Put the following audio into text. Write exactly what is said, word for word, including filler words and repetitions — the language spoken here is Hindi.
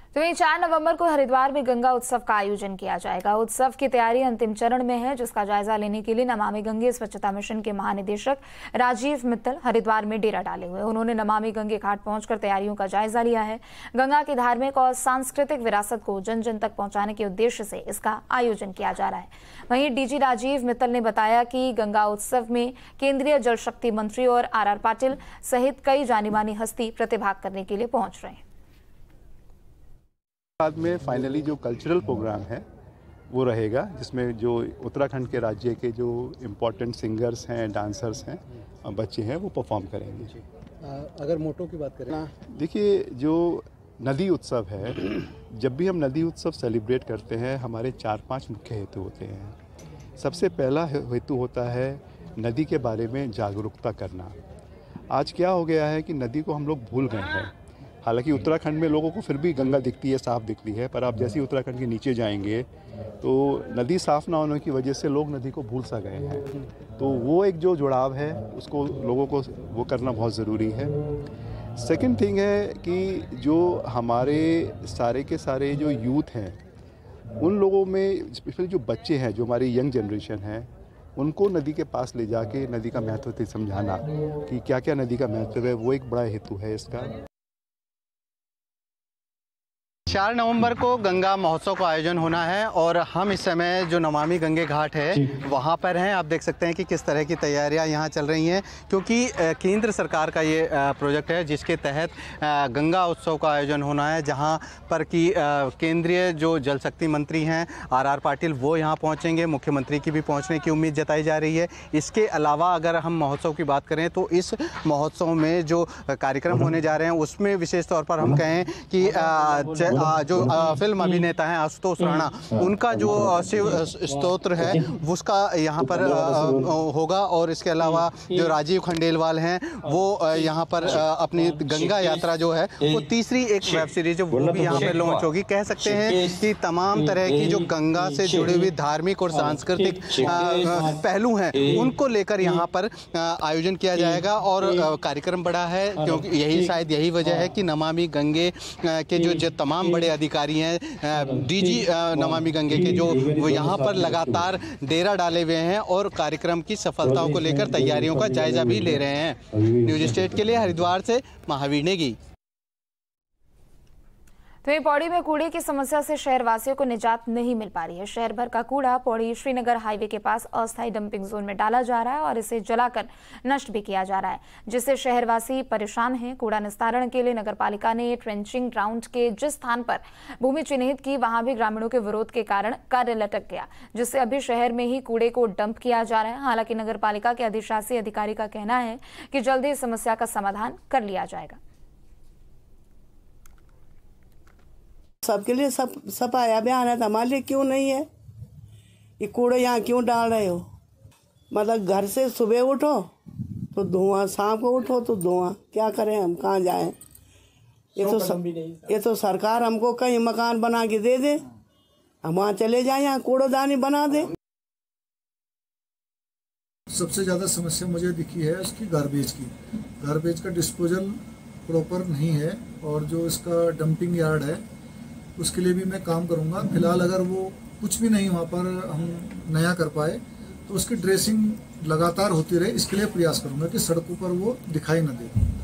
तो वहीं चार नवंबर को हरिद्वार में गंगा उत्सव का आयोजन किया जाएगा। उत्सव की तैयारी अंतिम चरण में है, जिसका जायजा लेने के लिए नमामि गंगे स्वच्छता मिशन के महानिदेशक राजीव मित्तल हरिद्वार में डेरा डाले हुए। उन्होंने नमामि गंगे घाट पहुंचकर तैयारियों का जायजा लिया है। गंगा की धार्मिक और सांस्कृतिक विरासत को जन जन तक पहुंचाने के उद्देश्य से इसका आयोजन किया जा रहा है। वहीं डीजी राजीव मित्तल ने बताया कि गंगा उत्सव में केंद्रीय जल शक्ति मंत्री और आर आर पाटिल सहित कई जानी मानी हस्ती प्रतिभाग करने के लिए पहुंच रहे हैं। बाद में फाइनली जो कल्चरल प्रोग्राम है वो रहेगा, जिसमें जो उत्तराखंड के राज्य के जो इम्पोर्टेंट सिंगर्स हैं, डांसर्स हैं, बच्चे हैं, वो परफॉर्म करेंगे। अगर मोटो की बात करें, देखिए जो नदी उत्सव है, जब भी हम नदी उत्सव सेलिब्रेट करते हैं हमारे चार पांच मुख्य हेतु होते हैं। सबसे पहला हेतु होता है नदी के बारे में जागरूकता करना। आज क्या हो गया है कि नदी को हम लोग भूल गए हैं। हालांकि उत्तराखंड में लोगों को फिर भी गंगा दिखती है, साफ दिखती है, पर आप जैसे ही उत्तराखंड के नीचे जाएंगे तो नदी साफ ना होने की वजह से लोग नदी को भूल सा गए हैं। तो वो एक जो जुड़ाव है उसको लोगों को वो करना बहुत ज़रूरी है। सेकंड थिंग है कि जो हमारे सारे के सारे जो यूथ हैं, उन लोगों में स्पेशली जो बच्चे हैं, जो हमारी यंग जनरेशन है, उनको नदी के पास ले जाके नदी का महत्व समझाना कि क्या क्या नदी का महत्व है, वो एक बड़ा हेतु है इसका। चार नवंबर को गंगा महोत्सव का आयोजन होना है और हम इस समय जो नमामि गंगे घाट है वहाँ पर हैं। आप देख सकते हैं कि किस तरह की तैयारियाँ यहाँ चल रही हैं, क्योंकि केंद्र सरकार का ये प्रोजेक्ट है जिसके तहत गंगा उत्सव का आयोजन होना है, जहाँ पर कि केंद्रीय जो जल शक्ति मंत्री हैं आर आर पाटिल वो यहाँ पहुँचेंगे। मुख्यमंत्री की भी पहुँचने की उम्मीद जताई जा रही है। इसके अलावा अगर हम महोत्सव की बात करें तो इस महोत्सव में जो कार्यक्रम होने जा रहे हैं उसमें विशेष तौर पर हम कहें कि जो फिल्म अभिनेता हैं आशुतोष राणा, उनका जो शिव स्तोत्र है उसका यहाँ पर होगा। और इसके अलावा जो राजीव खंडेलवाल हैं वो यहाँ पर अपनी गंगा यात्रा जो है वो तीसरी एक वेब सीरीज वो भी यहाँ पर लॉन्च होगी। कह सकते हैं कि तमाम तरह की जो गंगा से जुड़ी हुई धार्मिक और सांस्कृतिक पहलू हैं उनको लेकर यहाँ पर आयोजन किया जाएगा। और कार्यक्रम बड़ा है क्योंकि यही शायद यही वजह है कि नमामि गंगे के जो, जो तमाम बड़े अधिकारी हैं, डीजी नमामि गंगे के, जो वो यहाँ पर लगातार डेरा डाले हुए हैं और कार्यक्रम की सफलताओं को लेकर तैयारियों का जायजा भी ले रहे हैं। न्यूज स्टेट के लिए हरिद्वार से महावीर नेगी। तो पौड़ी में कूड़े की समस्या से शहरवासियों को निजात नहीं मिल पा रही है। शहर भर का कूड़ा पौड़ी श्रीनगर हाईवे के पास अस्थायी डंपिंग जोन में डाला जा रहा है और इसे जलाकर नष्ट भी किया जा रहा है, जिससे शहरवासी परेशान हैं। कूड़ा निस्तारण के लिए नगरपालिका ने ट्रेंचिंग ग्राउंड के जिस स्थान पर भूमि चिन्हित की, वहां भी ग्रामीणों के विरोध के कारण कार्य लटक गया, जिससे अभी शहर में ही कूड़े को डंप किया जा रहा है। हालांकि नगरपालिका के अधिशासी अधिकारी का कहना है कि जल्द ही इस समस्या का समाधान कर लिया जाएगा। सबके लिए सब सफाई अभियान है, तो हमारे लिए क्यों नहीं है? ये कूड़े यहाँ क्यों डाल रहे हो? मतलब घर से सुबह उठो तो धुआं, शाम को उठो तो धुआं, क्या करें हम, कहाँ जाएं? ये तो स, ये तो सरकार हमको कहीं मकान बना के दे दे, हम वहाँ चले जाएं, यहाँ कूड़ेदानी बना दे। सबसे ज़्यादा समस्या मुझे दिखी है उसकी गार्बेज की। गार्बेज का डिस्पोजल प्रॉपर नहीं है और जो इसका डंपिंग यार्ड है उसके लिए भी मैं काम करूंगा। फिलहाल अगर वो कुछ भी नहीं वहाँ पर हम नया कर पाए तो उसकी ड्रेसिंग लगातार होती रहे, इसके लिए प्रयास करूंगा कि सड़कों पर वो दिखाई न दे।